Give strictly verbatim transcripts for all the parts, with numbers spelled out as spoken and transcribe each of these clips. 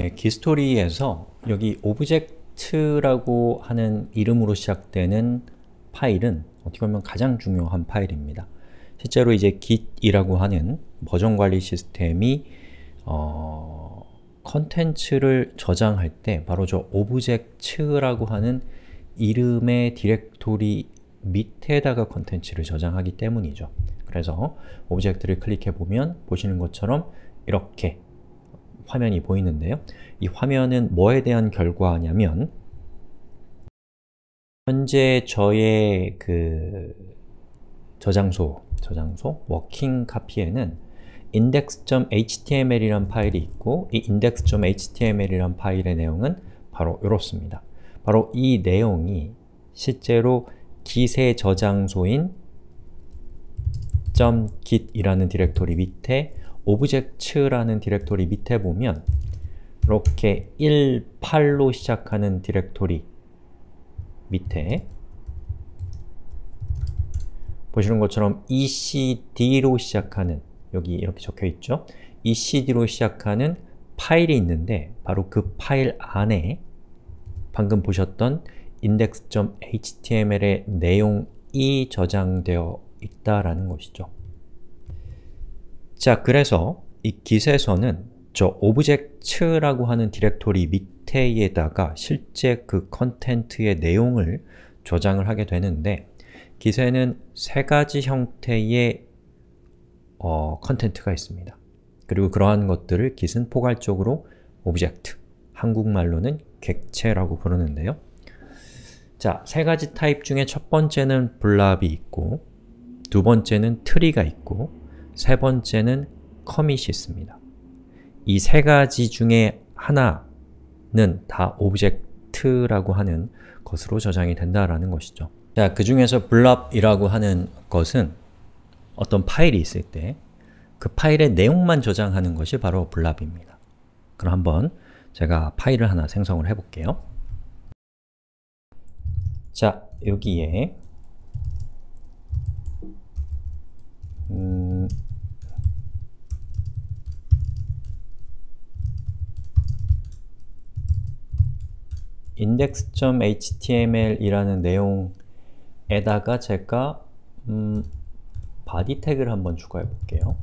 네, 기스토리에서 여기 오브젝트라고 하는 이름으로 시작되는 파일은 어떻게 보면 가장 중요한 파일입니다. 실제로 이제 git이라고 하는 버전 관리 시스템이 어, 컨텐츠를 저장할 때 바로 저 오브젝트라고 하는 이름의 디렉토리 밑에다가 컨텐츠를 저장하기 때문이죠. 그래서 오브젝트를 클릭해보면 보시는 것처럼 이렇게 화면이 보이는데요. 이 화면은 뭐에 대한 결과냐면 현재 저의 그 저장소, 저장소, 워킹 카피에는 index.html이란 파일이 있고 이 index.html이란 파일의 내용은 바로 이렇습니다. 바로 이 내용이 실제로 git의 저장소인 .git이라는 디렉토리 밑에 오브젝트라는 디렉토리 밑에 보면 이렇게 십팔로 시작하는 디렉토리 밑에 보시는 것처럼 이씨디로 시작하는 여기 이렇게 적혀있죠? 이씨디로 시작하는 파일이 있는데 바로 그 파일 안에 방금 보셨던 index.html의 내용이 저장되어 있다라는 것이죠. 자, 그래서 이 git에서는 저 오브젝트라고 하는 디렉토리 밑에에다가 실제 그 컨텐트의 내용을 저장을 하게 되는데 git에는 세 가지 형태의 어, 컨텐트가 있습니다. 그리고 그러한 것들을 git은 포괄적으로 오브젝트, 한국말로는 객체라고 부르는데요. 자, 세 가지 타입 중에 첫 번째는 블랍이 있고 두 번째는 트리가 있고 세 번째는 커밋이 있습니다. 이 세 가지 중에 하나는 다 오브젝트라고 하는 것으로 저장이 된다라는 것이죠. 자, 그 중에서 블랍이라고 하는 것은 어떤 파일이 있을 때 그 파일의 내용만 저장하는 것이 바로 블랍입니다. 그럼 한번 제가 파일을 하나 생성을 해볼게요. 자, 여기에 음, index.html이라는 내용에다가 제가 음, body 태그를 한번 추가해 볼게요.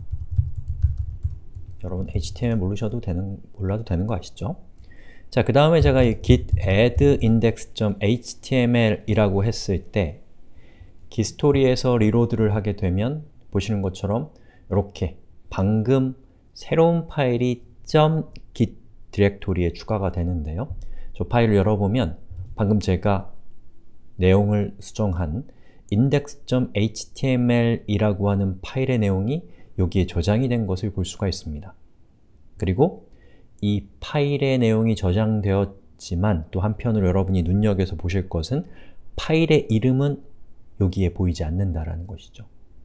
여러분 에이치티엠엘 모르셔도 되는, 몰라도 되는 거 아시죠? 자, 그 다음에 제가 이 git add index.html 이라고 했을 때 git스토리에서 리로드를 하게 되면 보시는 것처럼 이렇게 방금 새로운 파일이 .git 디렉토리에 추가가 되는데요. 저 파일을 열어보면 방금 제가 내용을 수정한 index.html 이라고 하는 파일의 내용이 여기에 저장이 된 것을 볼 수가 있습니다. 그리고 이 파일의 내용이 저장되었지만 또 한편으로 여러분이 눈여겨서 보실 것은 파일의 이름은 여기에 보이지 않는다라는 것이죠.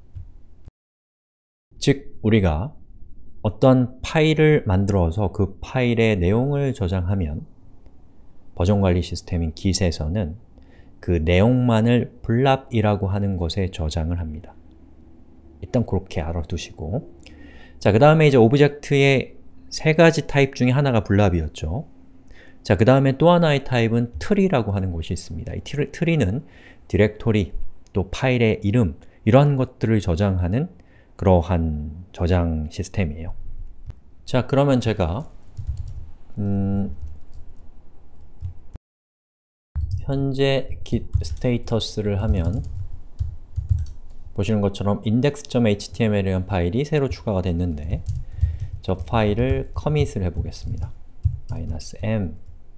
즉, 우리가 어떤 파일을 만들어서 그 파일의 내용을 저장하면 버전관리 시스템인 git에서는 그 내용만을 블랍이라고 하는 것에 저장을 합니다. 일단 그렇게 알아두시고 자, 그 다음에 이제 오브젝트의 세 가지 타입 중에 하나가 블랍이었죠. 자, 그 다음에 또 하나의 타입은 트리라고 하는 것이 있습니다. 이 트리, 트리는 디렉토리, 또 파일의 이름 이러한 것들을 저장하는 그러한 저장 시스템이에요. 자, 그러면 제가 음, 현재 git 스테이터스를 하면 보시는 것처럼 index.html이라는 파일이 새로 추가가 됐는데 저 파일을 커밋을 해보겠습니다. -m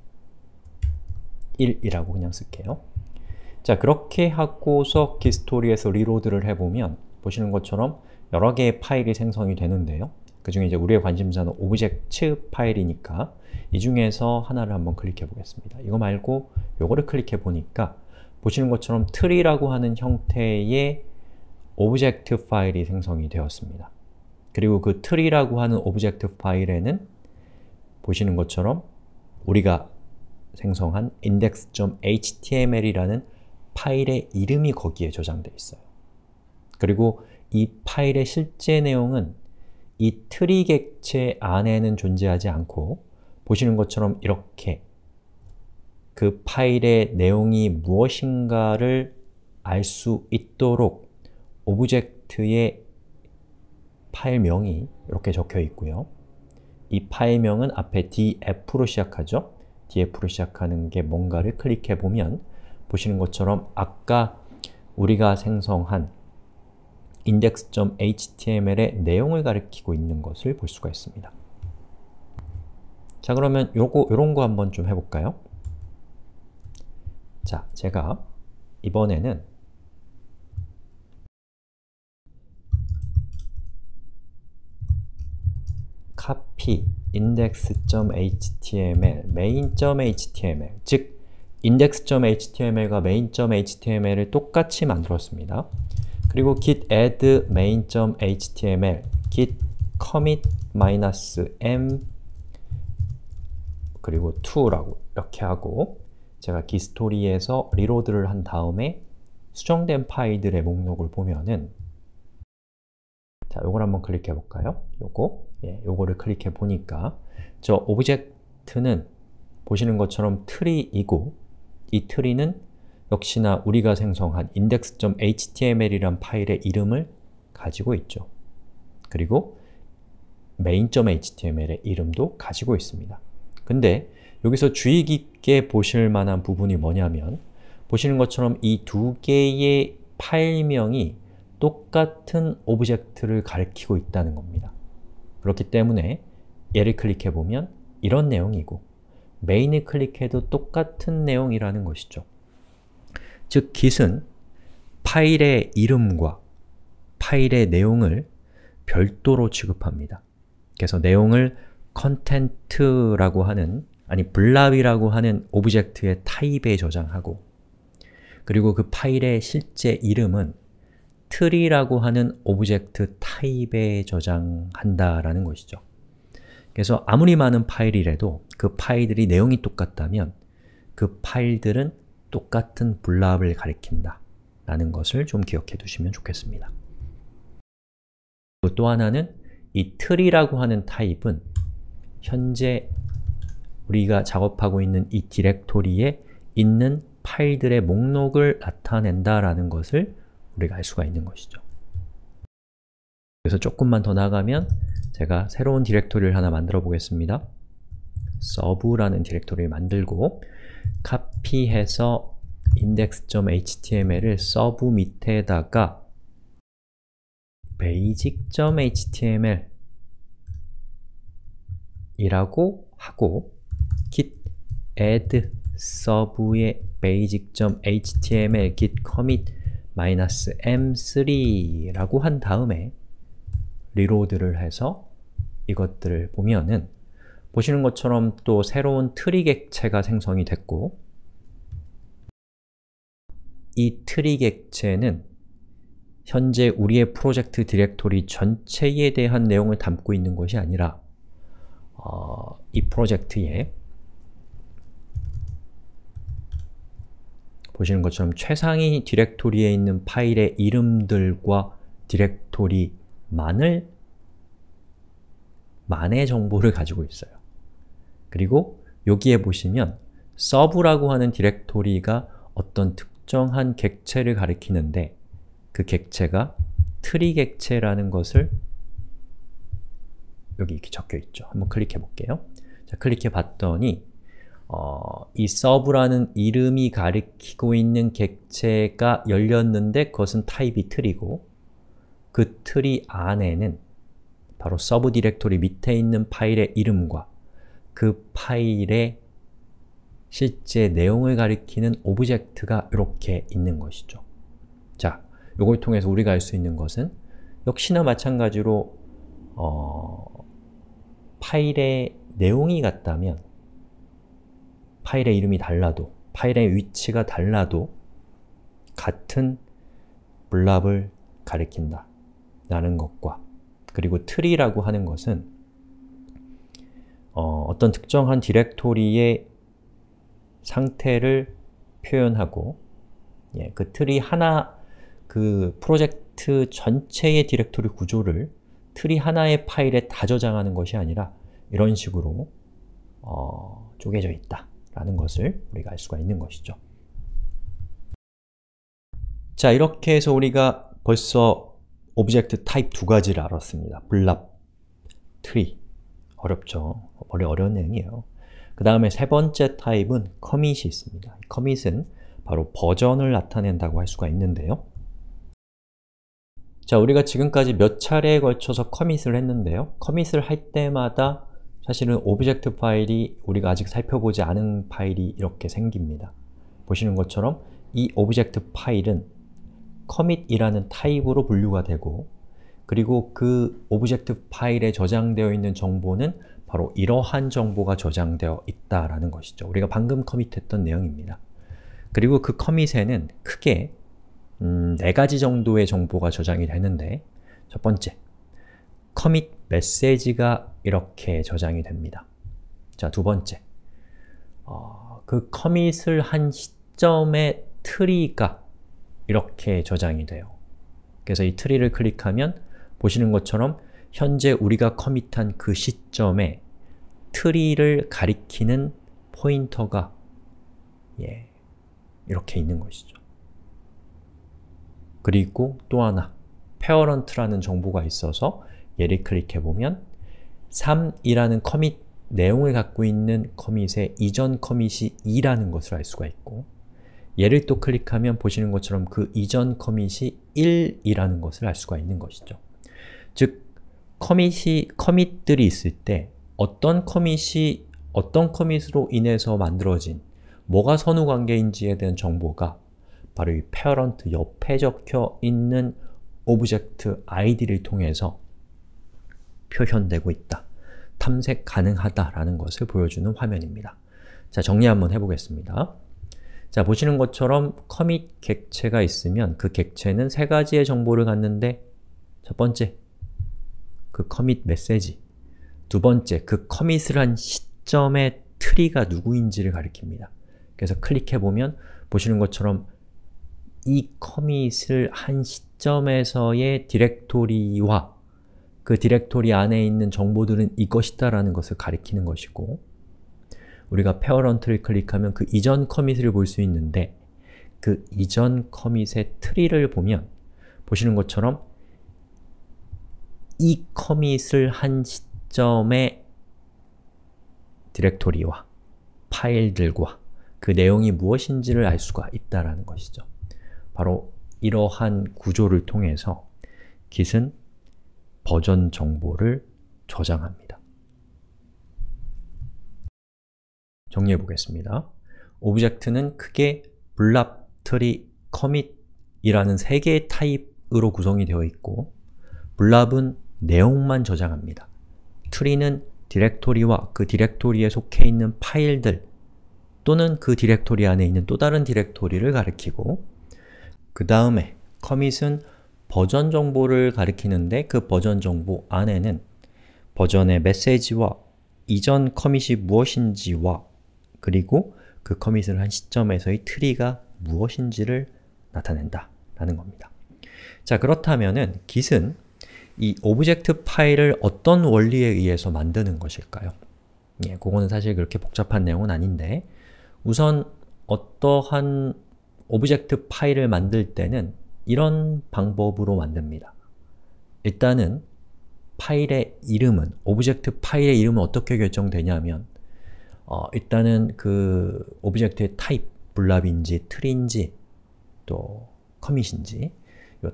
일이라고 그냥 쓸게요. 자, 그렇게 하고서 git스토리에서 리로드를 해보면 보시는 것처럼 여러 개의 파일이 생성이 되는데요. 그 중에 이제 우리의 관심사는 오브젝트 파일이니까 이 중에서 하나를 한번 클릭해 보겠습니다. 이거 말고 요거를 클릭해 보니까 보시는 것처럼 트리라고 하는 형태의 오브젝트 파일이 생성이 되었습니다. 그리고 그 트리라고 하는 오브젝트 파일에는 보시는 것처럼 우리가 생성한 index.html이라는 파일의 이름이 거기에 저장되어 있어요. 그리고 이 파일의 실제 내용은 이 트리 객체 안에는 존재하지 않고 보시는 것처럼 이렇게 그 파일의 내용이 무엇인가를 알 수 있도록 오브젝트의 파일명이 이렇게 적혀 있고요. 이 파일명은 앞에 df로 시작하죠. df로 시작하는 게 뭔가를 클릭해 보면 보시는 것처럼 아까 우리가 생성한 index.html의 내용을 가리키고 있는 것을 볼 수가 있습니다. 자, 그러면 요거, 요런 거 한번 좀 해볼까요? 자, 제가 이번에는 copy index.html, main.html, 즉 index.html과 main.html을 똑같이 만들었습니다. 그리고 git add main.html, git commit -m 그리고 to라고 이렇게 하고 제가 gitstory에서 리로드를 한 다음에 수정된 파일들의 목록을 보면은 자, 요걸 한번 클릭해 볼까요? 요거, 예, 요거를 클릭해 보니까 저 오브젝트는 보시는 것처럼 트리이고 이 트리는 역시나 우리가 생성한 index.html이란 파일의 이름을 가지고 있죠. 그리고 main.html의 이름도 가지고 있습니다. 근데 여기서 주의 깊게 보실 만한 부분이 뭐냐면 보시는 것처럼 이 두 개의 파일명이 똑같은 오브젝트를 가리키고 있다는 겁니다. 그렇기 때문에 얘를 클릭해보면 이런 내용이고 main을 클릭해도 똑같은 내용이라는 것이죠. 즉, git은 파일의 이름과 파일의 내용을 별도로 취급합니다. 그래서 내용을 content라고 하는, 아니 블랍이라고 하는 오브젝트의 타입에 저장하고 그리고 그 파일의 실제 이름은 tree라고 하는 오브젝트 타입에 저장한다라는 것이죠. 그래서 아무리 많은 파일이라도 그 파일들이 내용이 똑같다면 그 파일들은 똑같은 블랍을 가리킨다 라는 것을 좀 기억해 두시면 좋겠습니다. 또 하나는 이 tree라고 하는 타입은 현재 우리가 작업하고 있는 이 디렉토리에 있는 파일들의 목록을 나타낸다라는 것을 우리가 알 수가 있는 것이죠. 그래서 조금만 더 나가면 제가 새로운 디렉토리를 하나 만들어 보겠습니다. 서브라는 디렉토리를 만들고 카피해서 index.html을 서브 밑에다가 basic.html 이라고 하고 git add 서브의 basic.html git commit -m 쓰리 라고 한 다음에 리로드를 해서 이것들을 보면은 보시는 것처럼 또 새로운 트리 객체가 생성이 됐고 이 트리 객체는 현재 우리의 프로젝트 디렉토리 전체에 대한 내용을 담고 있는 것이 아니라 어, 이 프로젝트에 보시는 것처럼 최상위 디렉토리에 있는 파일의 이름들과 디렉토리만을 만의 정보를 가지고 있어요. 그리고 여기에 보시면 서브라고 하는 디렉토리가 어떤 특정한 객체를 가리키는데 그 객체가 트리 객체라는 것을 여기 이렇게 적혀 있죠. 한번 클릭해 볼게요. 자, 클릭해 봤더니 어, 이 서브라는 이름이 가리키고 있는 객체가 열렸는데 그것은 타입이 트리고 그 트리 안에는 바로 서브 디렉토리 밑에 있는 파일의 이름과 그 파일의 실제 내용을 가리키는 오브젝트가 이렇게 있는 것이죠. 자, 이걸 통해서 우리가 알 수 있는 것은 역시나 마찬가지로 어, 파일의 내용이 같다면 파일의 이름이 달라도, 파일의 위치가 달라도 같은 블랍을 가리킨다 라는 것과 그리고 tree라고 하는 것은 어, 어떤 특정한 디렉토리의 상태를 표현하고 예, 그 트리 하나, 그 프로젝트 전체의 디렉토리 구조를 트리 하나의 파일에 다 저장하는 것이 아니라 이런 식으로 어, 쪼개져 있다 라는 것을 우리가 알 수가 있는 것이죠. 자, 이렇게 해서 우리가 벌써 오브젝트 타입 두 가지를 알았습니다. 블랍, 트리. 어렵죠? 원래 어려운 내용이에요. 그 다음에 세 번째 타입은 커밋이 있습니다. 커밋은 바로 버전을 나타낸다고 할 수가 있는데요. 자, 우리가 지금까지 몇 차례에 걸쳐서 커밋을 했는데요. 커밋을 할 때마다 사실은 오브젝트 파일이 우리가 아직 살펴보지 않은 파일이 이렇게 생깁니다. 보시는 것처럼 이 오브젝트 파일은 commit이라는 타입으로 분류가 되고, 그리고 그 오브젝트 파일에 저장되어 있는 정보는 바로 이러한 정보가 저장되어 있다라는 것이죠. 우리가 방금 커밋했던 내용입니다. 그리고 그 커밋에는 크게 음, 네 가지 정도의 정보가 저장이 되는데, 첫 번째, 커밋 메시지가 이렇게 저장이 됩니다. 자, 두 번째, 어, 그 커밋을 한 시점의 트리가 이렇게 저장이 돼요. 그래서 이 트리를 클릭하면 보시는 것처럼 현재 우리가 커밋한 그 시점에 트리를 가리키는 포인터가 예, 이렇게 있는 것이죠. 그리고 또 하나, parent라는 정보가 있어서 얘를 클릭해보면 삼이라는 커밋 내용을 갖고 있는 커밋의 이전 커밋이 이라는 것을 알 수가 있고, 얘를 또 클릭하면 보시는 것처럼 그 이전 커밋이 일이라는 것을 알 수가 있는 것이죠. 즉, 커밋이, 커밋들이 있을 때 어떤 커밋이 어떤 커밋으로 인해서 만들어진 뭐가 선후관계인지에 대한 정보가 바로 이 parent 옆에 적혀 있는 오브젝트 아이디를 통해서 표현되고 있다, 탐색 가능하다라는 것을 보여주는 화면입니다. 자, 정리 한번 해보겠습니다. 자, 보시는 것처럼 커밋 객체가 있으면 그 객체는 세 가지의 정보를 갖는데, 첫 번째, 그 커밋 메시지, 두 번째, 그 커밋을 한 시점의 트리가 누구인지를 가리킵니다. 그래서 클릭해보면 보시는 것처럼 이 커밋을 한 시점에서의 디렉토리와 그 디렉토리 안에 있는 정보들은 이것이다 라는 것을 가리키는 것이고, 우리가 parent를 클릭하면 그 이전 커밋을 볼 수 있는데, 그 이전 커밋의 트리를 보면 보시는 것처럼 이 커밋을 한 시점의 디렉토리와 파일들과 그 내용이 무엇인지를 알 수가 있다라는 것이죠. 바로 이러한 구조를 통해서 Git은 버전 정보를 저장합니다. 정리해 보겠습니다. 오브젝트는 크게 블랍, 트리, 커밋이라는 세 개의 타입으로 구성이 되어 있고, 블랍은 내용만 저장합니다. 트리는 디렉토리와 그 디렉토리에 속해 있는 파일들 또는 그 디렉토리 안에 있는 또 다른 디렉토리를 가리키고, 그 다음에 커밋은 버전 정보를 가리키는데, 그 버전 정보 안에는 버전의 메시지와 이전 커밋이 무엇인지와 그리고 그 커밋을 한 시점에서의 트리가 무엇인지를 나타낸다 라는 겁니다. 자, 그렇다면은 Git은 이 오브젝트 파일을 어떤 원리에 의해서 만드는 것일까요? 예, 그거는 사실 그렇게 복잡한 내용은 아닌데, 우선 어떠한 오브젝트 파일을 만들 때는 이런 방법으로 만듭니다. 일단은 파일의 이름은, 오브젝트 파일의 이름은 어떻게 결정되냐면 어, 일단은 그 오브젝트의 타입, 블랍인지, 트리인지, 또 커밋인지, 이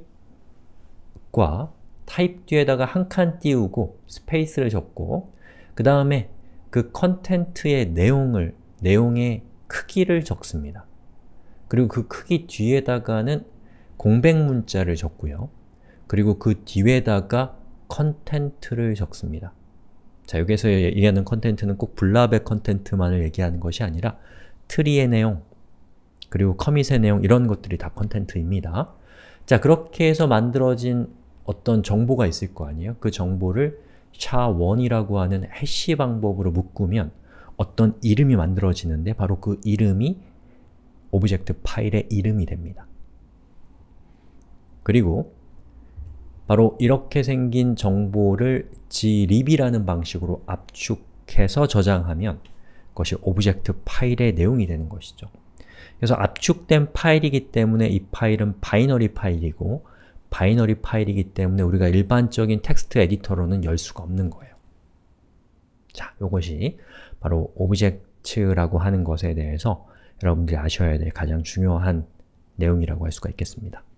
타입과 타입 뒤에다가 한 칸 띄우고 스페이스를 적고, 그 다음에 그 컨텐트의 내용을, 내용의 크기를 적습니다. 그리고 그 크기 뒤에다가는 공백 문자를 적고요. 그리고 그 뒤에다가 컨텐트를 적습니다. 자, 여기서 얘기하는 컨텐트는 꼭 블랍의 컨텐트만을 얘기하는 것이 아니라 트리의 내용, 그리고 커밋의 내용, 이런 것들이 다 컨텐트입니다. 자, 그렇게 해서 만들어진 어떤 정보가 있을 거 아니에요? 그 정보를 샤 원이라고 하는 해시 방법으로 묶으면 어떤 이름이 만들어지는데, 바로 그 이름이 오브젝트 파일의 이름이 됩니다. 그리고 바로 이렇게 생긴 정보를 glib이라는 방식으로 압축 압축해서 저장하면 그것이 오브젝트 파일의 내용이 되는 것이죠. 그래서 압축된 파일이기 때문에 이 파일은 바이너리 파일이고 바이너리 파일이기 때문에 우리가 일반적인 텍스트 에디터로는 열 수가 없는 거예요. 자, 이것이 바로 오브젝트라고 하는 것에 대해서 여러분들이 아셔야 될 가장 중요한 내용이라고 할 수가 있겠습니다.